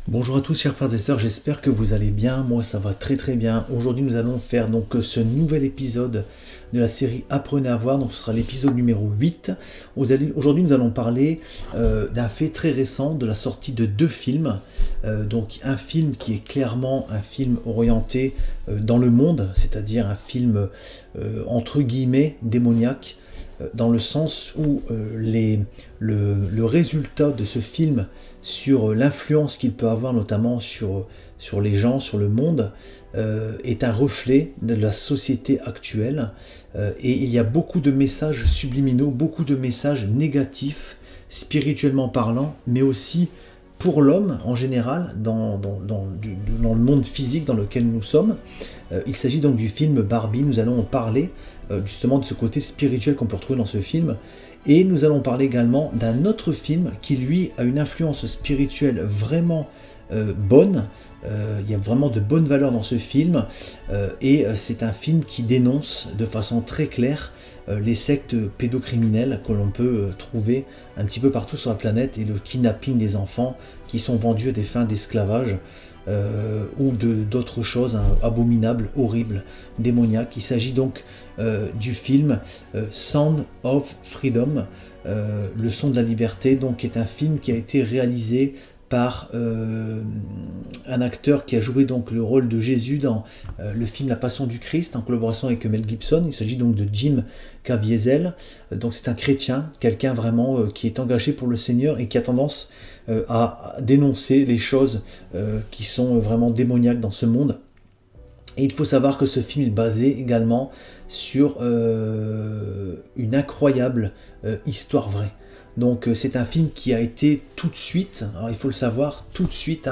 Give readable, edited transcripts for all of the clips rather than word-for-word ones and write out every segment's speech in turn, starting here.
Bonjour à tous chers frères et sœurs, j'espère que vous allez bien, moi ça va très très bien. Aujourd'hui nous allons faire donc ce nouvel épisode de la série Apprenez à voir, donc ce sera l'épisode numéro 8. Aujourd'hui nous allons parler d'un fait très récent, de la sortie de deux films. Donc un film qui est clairement un film orienté dans le monde, c'est-à-dire un film entre guillemets démoniaque, dans le sens où le résultat de ce film sur l'influence qu'il peut avoir notamment sur les gens, sur le monde, est un reflet de la société actuelle. Et il y a beaucoup de messages subliminaux, beaucoup de messages négatifs, spirituellement parlant, mais aussi pour l'homme en général, dans le monde physique dans lequel nous sommes. Il s'agit donc du film Barbie. Nous allons en parler justement de ce côté spirituel qu'on peut retrouver dans ce film. Et nous allons parler également d'un autre film qui lui a une influence spirituelle vraiment bonne. Il y a vraiment de bonnes valeurs dans ce film. Et c'est un film qui dénonce de façon très claire les sectes pédocriminelles que l'on peut trouver un petit peu partout sur la planète et le kidnapping des enfants qui sont vendus à des fins d'esclavage. Ou d'autres choses abominables, horribles, démoniaques. Il s'agit donc du film Sound of Freedom, le son de la liberté, donc qui est un film qui a été réalisé par un acteur qui a joué donc le rôle de Jésus dans le film La Passion du Christ en collaboration avec Mel Gibson. Il s'agit donc de Jim Caviezel. Donc c'est un chrétien, quelqu'un vraiment qui est engagé pour le Seigneur et qui a tendance à dénoncer les choses qui sont vraiment démoniaques dans ce monde. Et il faut savoir que ce film est basé également sur une incroyable histoire vraie. Donc c'est un film qui a été tout de suite, alors il faut le savoir, tout de suite,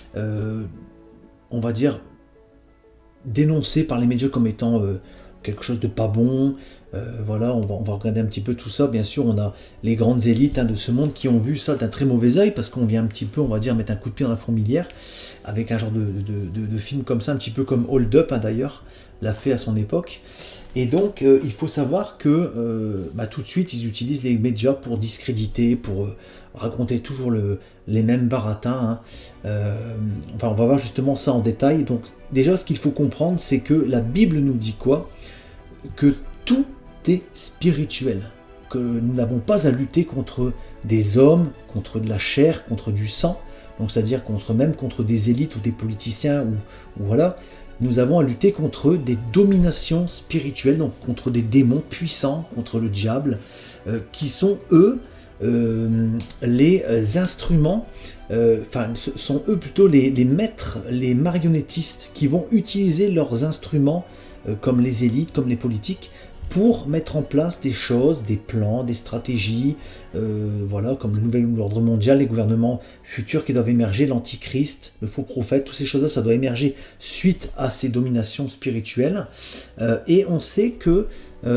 on va dire, dénoncé par les médias comme étant quelque chose de pas bon. Voilà, on va regarder un petit peu tout ça. Bien sûr, on a les grandes élites de ce monde qui ont vu ça d'un très mauvais œil, parce qu'on vient un petit peu, on va dire, mettre un coup de pied dans la fourmilière, avec un genre de film comme ça, un petit peu comme Hold Up, d'ailleurs, l'a fait à son époque. Et donc, il faut savoir que tout de suite, ils utilisent les médias pour discréditer, pour raconter toujours les mêmes baratins. Enfin, on va voir justement ça en détail. Donc, déjà, ce qu'il faut comprendre, c'est que la Bible nous dit quoi? Que tout est spirituel, que nous n'avons pas à lutter contre des hommes, contre de la chair, contre du sang, donc c'est-à-dire même contre des élites ou des politiciens, ou voilà. Nous avons à lutter contre des dominations spirituelles, donc contre des démons puissants, contre le diable, qui sont eux les instruments, ce sont eux plutôt les maîtres, les marionnettistes qui vont utiliser leurs instruments comme les élites, comme les politiques, pour mettre en place des choses, des plans, des stratégies, voilà, comme le nouvel ordre mondial, les gouvernements futurs qui doivent émerger, l'antichrist, le faux prophète, toutes ces choses-là, ça doit émerger suite à ces dominations spirituelles. Et on sait que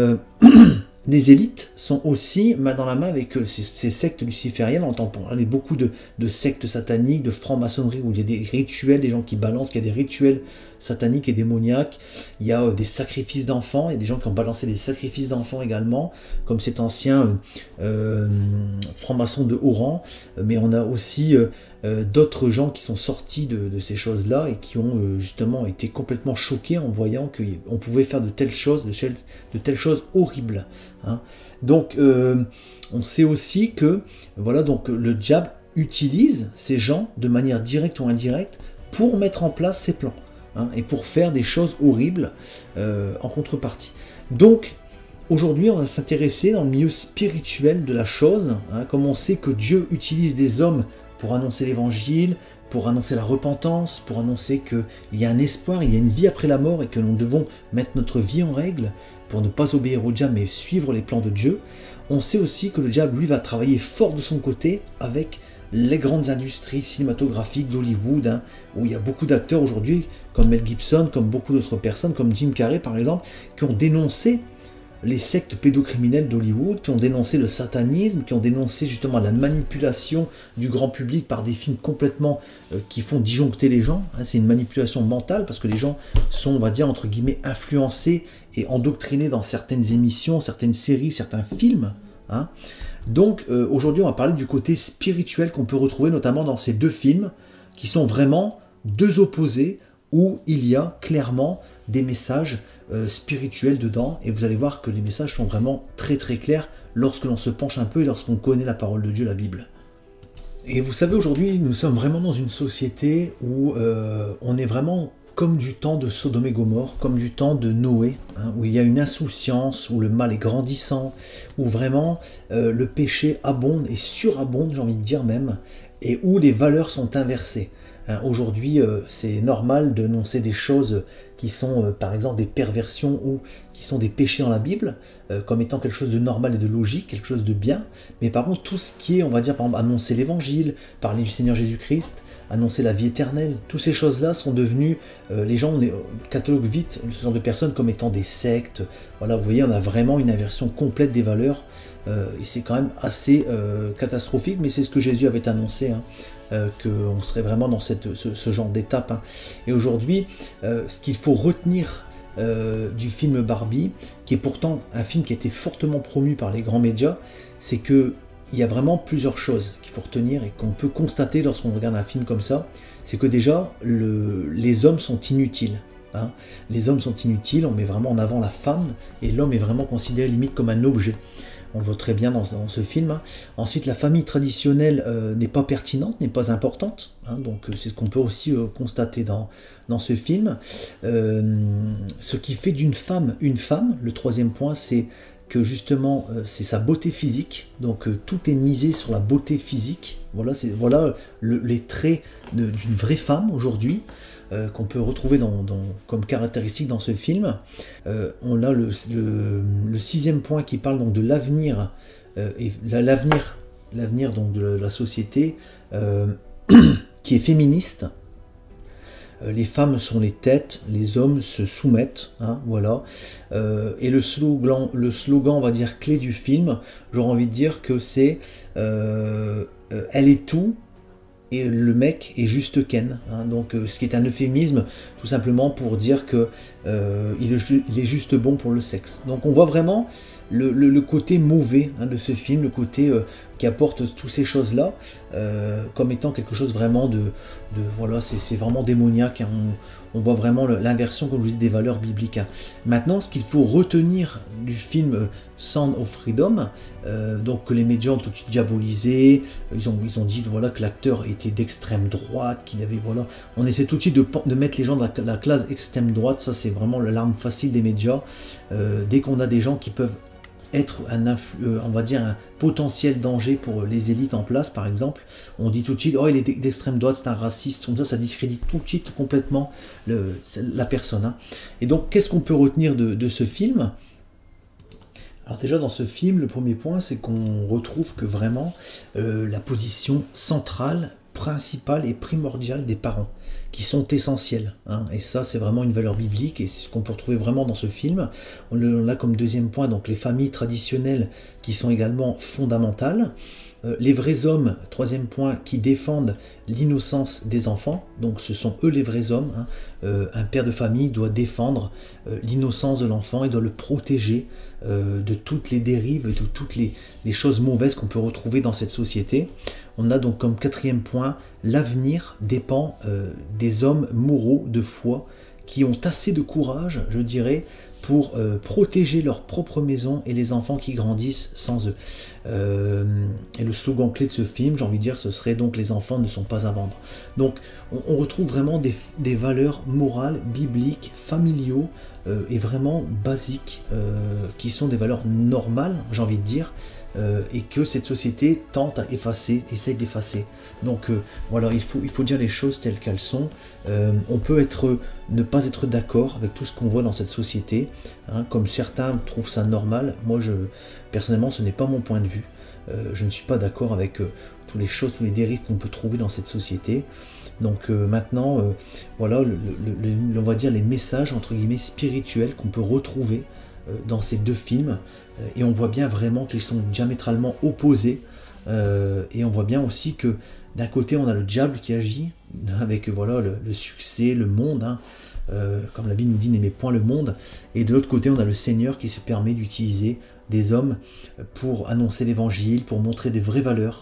les élites sont aussi main dans la main avec ces sectes lucifériennes. On entend parler beaucoup de sectes sataniques, de franc-maçonnerie, où il y a des rituels, des gens qui balancent, qu'il y a des rituels sataniques et démoniaques. Il y a des sacrifices d'enfants, il y a des gens qui ont balancé des sacrifices d'enfants également, comme cet ancien franc-maçon de haut rang. Mais on a aussi d'autres gens qui sont sortis de ces choses-là et qui ont justement été complètement choqués en voyant qu'on pouvait faire de telles choses horribles. Donc on sait aussi que voilà, donc le diable utilise ces gens de manière directe ou indirecte pour mettre en place ses plans, et pour faire des choses horribles en contrepartie. Donc aujourd'hui, on va s'intéresser dans le milieu spirituel de la chose, comme on sait que Dieu utilise des hommes pour annoncer l'évangile, pour annoncer la repentance, pour annoncer qu'il y a un espoir, il y a une vie après la mort et que nous devons mettre notre vie en règle pour ne pas obéir au diable mais suivre les plans de Dieu. On sait aussi que le diable, lui, va travailler fort de son côté avec les grandes industries cinématographiques d'Hollywood, où il y a beaucoup d'acteurs aujourd'hui, comme Mel Gibson, comme beaucoup d'autres personnes, comme Jim Carrey par exemple, qui ont dénoncé les sectes pédocriminelles d'Hollywood, qui ont dénoncé le satanisme, qui ont dénoncé justement la manipulation du grand public par des films complètement qui font disjoncter les gens. C'est une manipulation mentale parce que les gens sont, on va dire, entre guillemets, influencés et endoctrinés dans certaines émissions, certaines séries, certains films. Donc aujourd'hui, on va parler du côté spirituel qu'on peut retrouver notamment dans ces deux films qui sont vraiment deux opposés où il y a clairement des messages spirituels dedans, et vous allez voir que les messages sont vraiment très très clairs lorsque l'on se penche un peu et lorsqu'on connaît la parole de Dieu, la Bible. Et vous savez, aujourd'hui, nous sommes vraiment dans une société où on est vraiment comme du temps de Sodome et Gomorrhe, comme du temps de Noé, hein, où il y a une insouciance, où le mal est grandissant, où vraiment le péché abonde et surabonde, j'ai envie de dire même, et où les valeurs sont inversées. Hein, aujourd'hui, c'est normal de noncer des choses qui sont, par exemple, des perversions ou qui sont des péchés dans la Bible, comme étant quelque chose de normal et de logique, quelque chose de bien. Mais par contre, tout ce qui est, on va dire, par exemple, annoncer l'Évangile, parler du Seigneur Jésus-Christ, annoncer la vie éternelle, toutes ces choses-là sont devenues, les gens cataloguent vite ce genre de personnes comme étant des sectes. Voilà, vous voyez, on a vraiment une inversion complète des valeurs, et c'est quand même assez catastrophique, mais c'est ce que Jésus avait annoncé, hein. Qu'on serait vraiment dans ce genre d'étape. Hein. Et aujourd'hui, ce qu'il faut retenir du film Barbie, qui est pourtant un film qui a été fortement promu par les grands médias, c'est qu'il y a vraiment plusieurs choses qu'il faut retenir et qu'on peut constater lorsqu'on regarde un film comme ça. C'est que déjà, les hommes sont inutiles. Hein. Les hommes sont inutiles, on met vraiment en avant la femme, et l'homme est vraiment considéré limite comme un objet. On le voit très bien dans ce film. Hein. Ensuite, la famille traditionnelle n'est pas pertinente, n'est pas importante. Hein, donc, c'est ce qu'on peut aussi constater dans ce film. Ce qui fait d'une femme une femme, le troisième point, c'est que justement, c'est sa beauté physique. Donc, tout est misé sur la beauté physique. Voilà, les traits d'une vraie femme aujourd'hui. Qu'on peut retrouver comme caractéristique dans ce film. On a le sixième point qui parle donc de l'avenir, et l'avenir donc de la société qui est féministe. Les femmes sont les têtes, les hommes se soumettent, hein, voilà. Et le slogan, on va dire, clé du film, j'aurais envie de dire que c'est elle est tout, et le mec est juste Ken, hein, donc ce qui est un euphémisme tout simplement pour dire que il est juste bon pour le sexe. Donc on voit vraiment le côté mauvais, hein, de ce film, le côté qui apporte toutes ces choses-là comme étant quelque chose vraiment voilà, c'est vraiment démoniaque, hein. On voit vraiment l'inversion, comme je vous dis, des valeurs bibliques. Hein. Maintenant, ce qu'il faut retenir du film Sound of Freedom, donc que les médias ont tout de suite diabolisé, ils ont dit voilà, que l'acteur était d'extrême droite, qu'il avait, voilà, on essaie tout de suite de mettre les gens dans la classe extrême droite, ça c'est vraiment l'arme facile des médias. Dès qu'on a des gens qui peuvent être on va dire un potentiel danger pour les élites en place, par exemple, on dit tout de suite, oh, il est d'extrême droite, c'est un raciste, comme ça discrédite tout de suite complètement la personne. Hein. Et donc, qu'est-ce qu'on peut retenir de ce film ? Alors déjà, dans ce film, le premier point, c'est qu'on retrouve que vraiment la position centrale, principale et primordiale des parents, qui sont essentiels, hein. Et ça, c'est vraiment une valeur biblique, et c'est ce qu'on peut retrouver vraiment dans ce film. On a comme deuxième point donc les familles traditionnelles qui sont également fondamentales. Les vrais hommes, troisième point, qui défendent l'innocence des enfants, donc ce sont eux les vrais hommes. Hein. Un père de famille doit défendre l'innocence de l'enfant et doit le protéger de toutes les dérives et de toutes les choses mauvaises qu'on peut retrouver dans cette société. On a donc comme quatrième point, l'avenir dépend des hommes moraux de foi qui ont assez de courage, je dirais, pour protéger leur propre maison et les enfants qui grandissent sans eux. Et le slogan clé de ce film, j'ai envie de dire, ce serait donc « Les enfants ne sont pas à vendre ». Donc on retrouve vraiment des valeurs morales, bibliques, familiaux et vraiment basiques, qui sont des valeurs normales, j'ai envie de dire, et que cette société tente à effacer, essaye d'effacer. Donc voilà, il faut dire les choses telles qu'elles sont. On peut ne pas être d'accord avec tout ce qu'on voit dans cette société, hein, comme certains trouvent ça normal. Moi, personnellement, ce n'est pas mon point de vue. Je ne suis pas d'accord avec toutes les choses, tous les dérives qu'on peut trouver dans cette société. Donc maintenant, voilà, on va dire les messages, entre guillemets, spirituels qu'on peut retrouver dans ces deux films, et on voit bien vraiment qu'ils sont diamétralement opposés, et on voit bien aussi que d'un côté on a le diable qui agit avec voilà le succès, le monde, hein, comme la Bible nous dit, n'aimez point le monde, et de l'autre côté on a le Seigneur qui se permet d'utiliser des hommes pour annoncer l'évangile, pour montrer des vraies valeurs,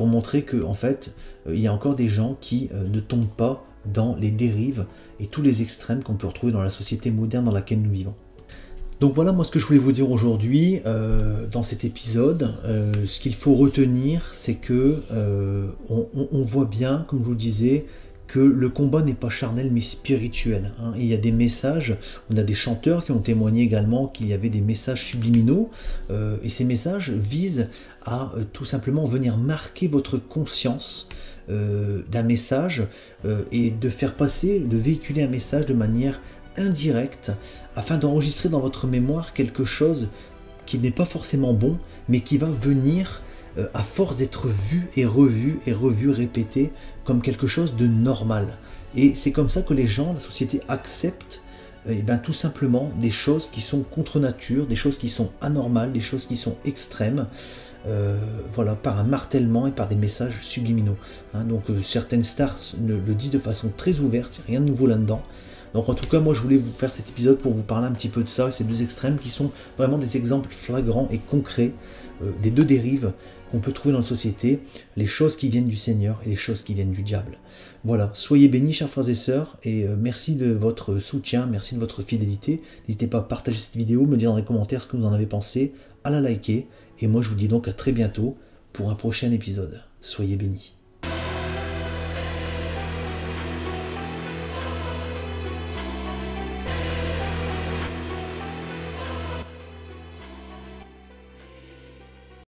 pour montrer que en fait, il y a encore des gens qui ne tombent pas dans les dérives et tous les extrêmes qu'on peut retrouver dans la société moderne dans laquelle nous vivons. Donc voilà moi ce que je voulais vous dire aujourd'hui dans cet épisode. Ce qu'il faut retenir, c'est que on voit bien, comme je vous le disais, que le combat n'est pas charnel mais spirituel. Hein. Il y a des messages, on a des chanteurs qui ont témoigné également qu'il y avait des messages subliminaux, et ces messages visent à tout simplement venir marquer votre conscience d'un message et de faire passer, de véhiculer un message de manière indirecte afin d'enregistrer dans votre mémoire quelque chose qui n'est pas forcément bon mais qui va venir à force d'être vu et revu, répété comme quelque chose de normal. Et c'est comme ça que les gens, la société accepte tout simplement des choses qui sont contre nature, des choses qui sont anormales, des choses qui sont extrêmes, voilà, par un martèlement et par des messages subliminaux. Hein, donc certaines stars le disent de façon très ouverte, il n'y a rien de nouveau là-dedans. Donc en tout cas, moi je voulais vous faire cet épisode pour vous parler un petit peu de ça, ces deux extrêmes qui sont vraiment des exemples flagrants et concrets des deux dérives qu'on peut trouver dans la société, les choses qui viennent du Seigneur et les choses qui viennent du diable. Voilà, soyez bénis chers frères et sœurs, et merci de votre soutien, merci de votre fidélité. N'hésitez pas à partager cette vidéo, me dire dans les commentaires ce que vous en avez pensé, à la liker, et moi je vous dis donc à très bientôt pour un prochain épisode. Soyez bénis.